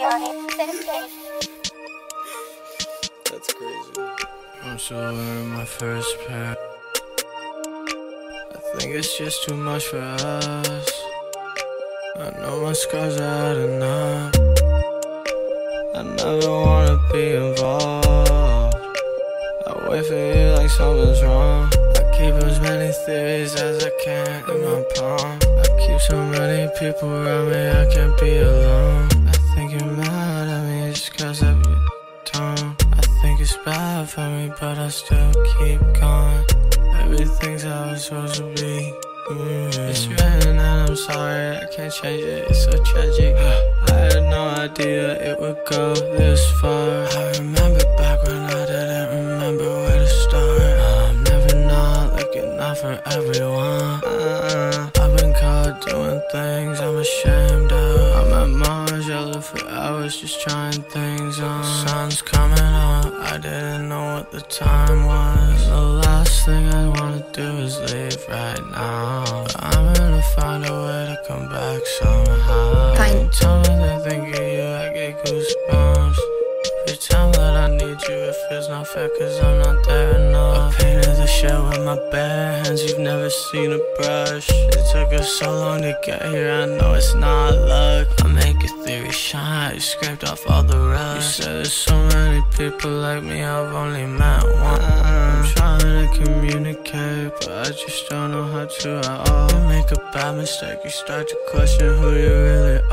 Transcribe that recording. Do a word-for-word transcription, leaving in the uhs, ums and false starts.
That's crazy. I'm still wearing my first pair. I think it's just too much for us. I know my scars are had enough. I never wanna be involved. I wait for you like something's wrong. I keep as many theories as I can in my palm. I keep so many people around me, I can't be alone. I think you're mad at me just cause of your tone. I think it's bad for me, but I still keep going. Everything's how it's supposed to be. Mm. It's written and I'm sorry, I can't change it, it's so tragic. I had no idea it would go this far. I remember back when I didn't remember where to start. I'm never not looking out for everyone. uh, I've been caught doing things I'm ashamed of. I'm at Mars, yelling for hours just trying things on. The sun's coming up, I didn't know what the time was. The last thing I wanna do is leave right now, but I'm gonna find a way to come back somehow. Every time I think of you, I get goosebumps. Every time that I need you, it feels not fair cause I'm not there enough. I painted the shit with my bare hands, you've never seen a brush. It took us so long to get here, I know it's not luck. I make your theory shine, you scraped off all the rust. You said there's so many people like me, I've only met one. I'm trying to communicate, but I just don't know how to at all. You make a bad mistake, you start to question who you really